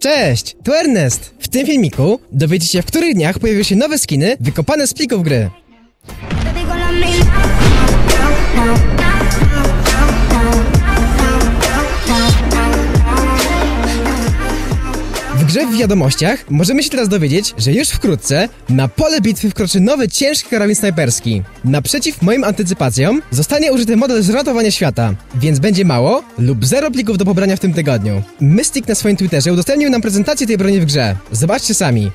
Cześć, tu Ernest! W tym filmiku dowiecie się, w których dniach pojawiły się nowe skiny wykopane z plików gry. W grze w wiadomościach możemy się teraz dowiedzieć, że już wkrótce na pole bitwy wkroczy nowy ciężki karabin snajperski. Naprzeciw moim antycypacjom zostanie użyty model z ratowania świata, więc będzie mało lub zero plików do pobrania w tym tygodniu. Mystic na swoim Twitterze udostępnił nam prezentację tej broni w grze. Zobaczcie sami.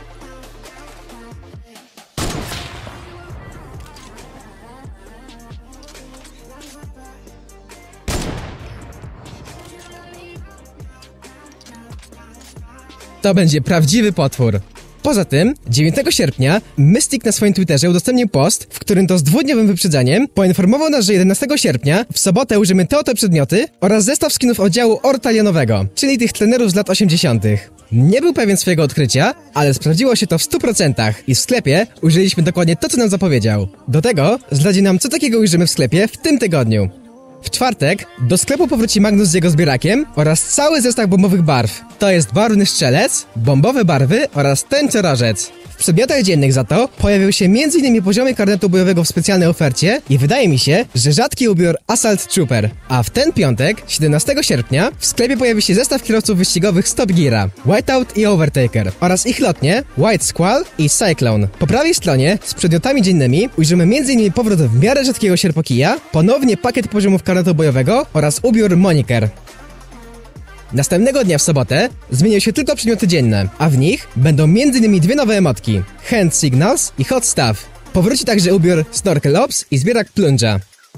To będzie prawdziwy potwór. Poza tym, 9 sierpnia Mystic na swoim Twitterze udostępnił post, w którym to z dwudniowym wyprzedzeniem poinformował nas, że 11 sierpnia w sobotę użyjemy te oto przedmioty oraz zestaw skinów oddziału ortalionowego, czyli tych trenerów z lat 80. Nie był pewien swojego odkrycia, ale sprawdziło się to w 100% i w sklepie użyliśmy dokładnie to, co nam zapowiedział. Do tego zdradzi nam, co takiego ujrzymy w sklepie w tym tygodniu. W czwartek do sklepu powróci Magnus z jego zbierakiem oraz cały zestaw bombowych barw. To jest barwny strzelec, bombowe barwy oraz tęczorożec. W przedmiotach dziennych za to pojawił się m.in. poziomy karnetu bojowego w specjalnej ofercie i wydaje mi się, że rzadki ubiór Assault Trooper. A w ten piątek, 17 sierpnia, w sklepie pojawi się zestaw kierowców wyścigowych z Top Geara, Whiteout i Overtaker oraz ich lotnie White Squall i Cyclone. Po prawej stronie z przedmiotami dziennymi ujrzymy m.in. powrót w miarę rzadkiego sierpokija, ponownie pakiet poziomów karnetu bojowego oraz ubiór Moniker. Następnego dnia w sobotę zmienią się tylko przedmioty dzienne, a w nich będą m.in. dwie nowe emotki Hand Signals i Hot Stuff. Powróci także ubiór Snorkel Ops i zbierak Plunge'a.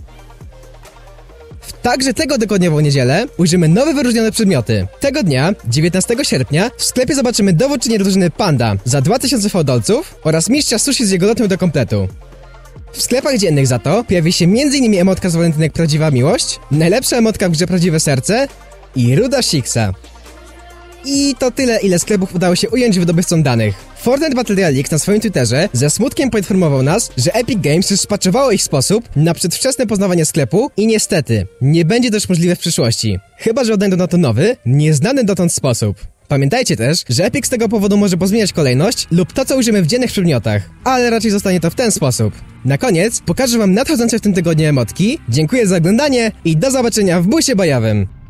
Także tego tygodniową niedzielę ujrzymy nowe wyróżnione przedmioty. Tego dnia, 19 sierpnia, w sklepie zobaczymy dowódczynię drużyny Panda za 2000 fałdolców oraz mistrza sushi z jego lotnią do kompletu. W sklepach dziennych za to pojawi się m.in. emotka z walentynek Prawdziwa Miłość, najlepsza emotka w grze Prawdziwe Serce i Ruda Shixa. I to tyle, ile sklepów udało się ująć wydobywcom danych. Fortnite Battle Royale League na swoim Twitterze ze smutkiem poinformował nas, że Epic Games już spatchowało ich sposób na przedwczesne poznawanie sklepu i niestety nie będzie to już możliwe w przyszłości. Chyba że odnajdą na to nowy, nieznany dotąd sposób. Pamiętajcie też, że Epic z tego powodu może pozmieniać kolejność lub to, co ujrzymy w dziennych przedmiotach, ale raczej zostanie to w ten sposób. Na koniec pokażę wam nadchodzące w tym tygodniu emotki, dziękuję za oglądanie i do zobaczenia w busie bojowym!